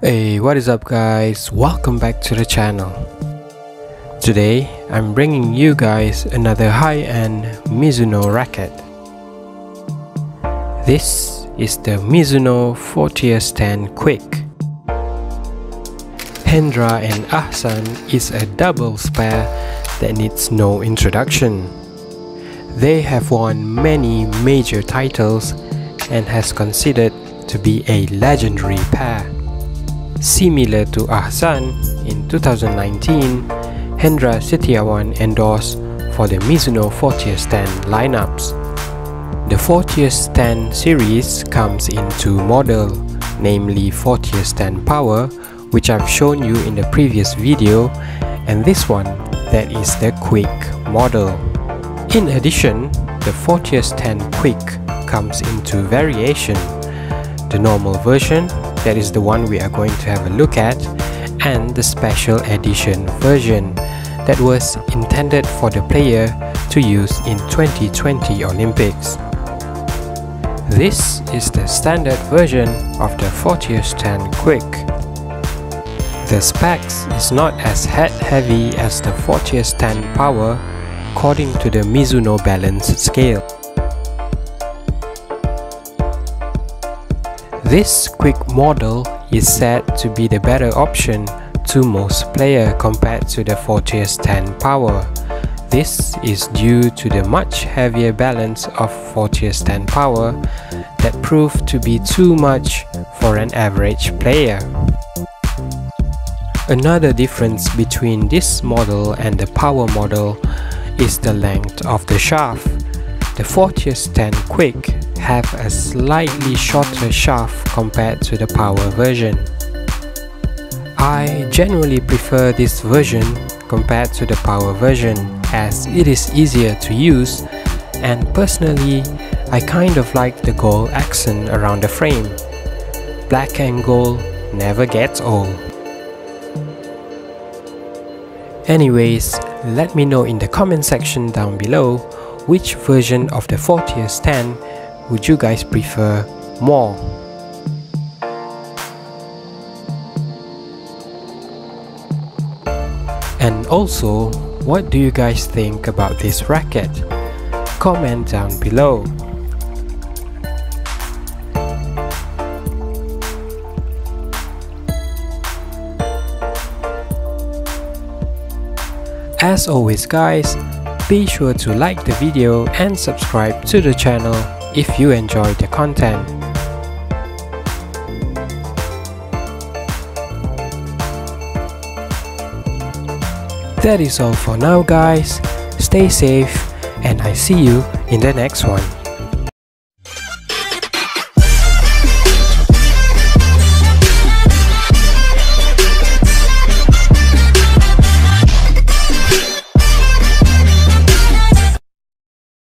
Hey, what is up guys? Welcome back to the channel. Today I'm bringing you guys another high-end Mizuno racket. This is the Mizuno Fortius 10 Quick. Hendra and Ahsan is a doubles pair that needs no introduction. They have won many major titles and has considered to be a legendary pair. Similar to Ahsan, in 2019, Hendra Setiawan endorsed for the Mizuno Fortius 10 lineups. The Fortius 10 series comes in two models, namely Fortius 10 Power, which I've shown you in the previous video, and this one that is the Quick model. In addition, the Fortius 10 Quick comes in two variations: the normal version, that is the one we are going to have a look at, and the special edition version that was intended for the player to use in 2020 Olympics. This is the standard version of the Fortius 10 Quick. The specs is not as head heavy as the Fortius 10 Power according to the Mizuno balance scale. This Quick model is said to be the better option to most players compared to the Fortius 10 Power. This is due to the much heavier balance of Fortius 10 Power that proved to be too much for an average player. Another difference between this model and the Power model is the length of the shaft. The Fortius 10 Quick have a slightly shorter shaft compared to the Power version. I generally prefer this version compared to the Power version as it is easier to use, and personally I kind of like the gold accent around the frame. Black and gold never gets old. Anyways, let me know in the comment section down below which version of the Fortius 10 would you guys prefer more. And also, what do you guys think about this racket? Comment down below. As always guys, be sure to like the video and subscribe to the channel if you enjoy the content. That is all for now guys. Stay safe and I see you in the next one.